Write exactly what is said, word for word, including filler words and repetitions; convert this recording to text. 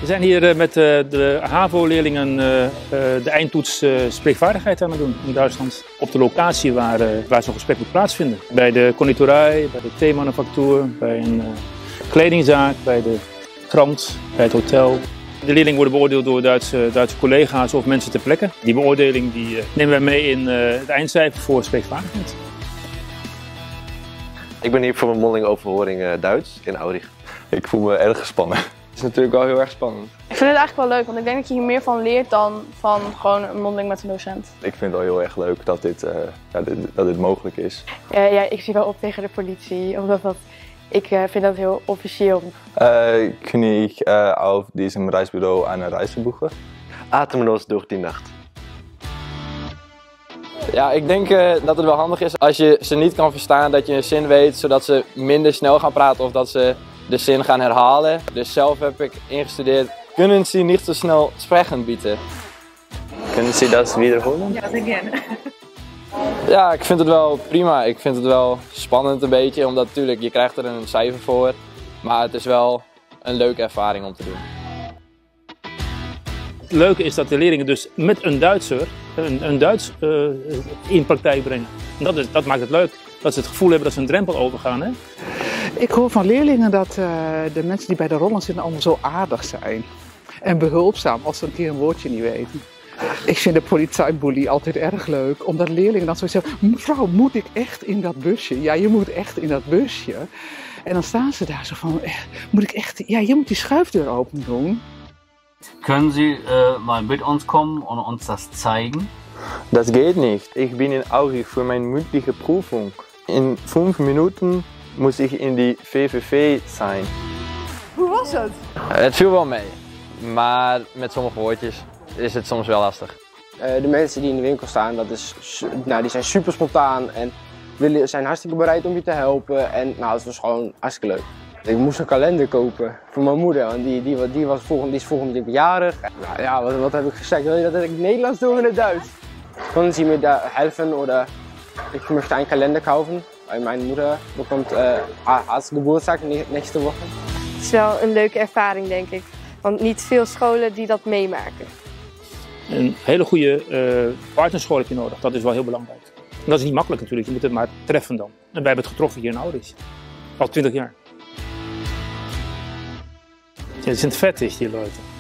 We zijn hier met de HAVO-leerlingen de eindtoets spreekvaardigheid aan het doen in Duitsland. Op de locatie waar, waar zo'n gesprek moet plaatsvinden. Bij de conditorij, bij de theemanufactuur, bij een kledingzaak, bij de krant, bij het hotel. De leerlingen worden beoordeeld door Duitse, Duitse collega's of mensen ter plekke. Die beoordeling die nemen wij mee in het eindcijfer voor spreekvaardigheid. Ik ben hier voor mijn mondelingoverhoring Duits in Aurich. Ik voel me erg gespannen. Het is natuurlijk wel heel erg spannend. Ik vind het eigenlijk wel leuk, want ik denk dat je hier meer van leert dan van gewoon een mondeling met een docent. Ik vind het wel heel erg leuk dat dit, uh, ja, dit, dat dit mogelijk is. Uh, ja, ik zie wel op tegen de politie, omdat dat, ik uh, vind dat heel officieel. Uh, kun ik uh, auf diesem Reisbureau eine Reise buchen? Atemloos door die nacht. Ja, ik denk uh, dat het wel handig is als je ze niet kan verstaan, dat je een zin weet, zodat ze minder snel gaan praten of dat ze de zin gaan herhalen. Dus zelf heb ik ingestudeerd, kunnen ze niet zo snel spreken bieden? Kunnen ze dat wiederholen? Ja, zeer gerne. Ja, ik vind het wel prima. Ik vind het wel spannend een beetje, omdat natuurlijk je krijgt er een cijfer voor. Maar het is wel een leuke ervaring om te doen. Het leuke is dat de leerlingen dus met een Duitser een, een Duits uh, in praktijk brengen. En dat, is, dat maakt het leuk. Dat ze het gevoel hebben dat ze een drempel overgaan. Hè? Ik hoor van leerlingen dat uh, de mensen die bij de rollen zitten allemaal zo aardig zijn. En behulpzaam als ze een keer een woordje niet weten. Ik vind de politieboelie altijd erg leuk, omdat leerlingen dan zo zeggen, mevrouw, moet ik echt in dat busje? Ja, je moet echt in dat busje. En dan staan ze daar zo van, moet ik echt, ja, je moet die schuifdeur open doen. Können Sie äh, mal mit uns kommen und uns das zeigen? Das geht nicht. Ich bin in Aurich für meine mündliche Prüfung. In fünf Minuten muss ich in die V V V zijn. Hoe was het? Het viel wel mee, maar met sommige woordjes is het soms wel lastig. Uh, de mensen die in de winkel staan, dat is, nou, die zijn super spontaan en willen, zijn hartstikke bereid om je te helpen. En nou, het was gewoon hartstikke leuk. Ik moest een kalender kopen voor mijn moeder, want die, die, die, was volgend, die is volgende week jarig. Nou ja, wat, wat heb ik gezegd? Wil je dat ik Nederlands doe in het Duits? Kunnen Sie mir da helfen oder ich möchte einen Kalender kaufen? Weil meine Mutter bekommt uh, als Geburtstag nächste Woche. Het is wel een leuke ervaring, denk ik. Want niet veel scholen die dat meemaken. Een hele goede uh, partnerschool heb je nodig, dat is wel heel belangrijk. En dat is niet makkelijk natuurlijk, je moet het maar treffen dan. En wij hebben het getroffen hier in Aurich. Al twintig jaar. Ja, die zijn vet, die Leute.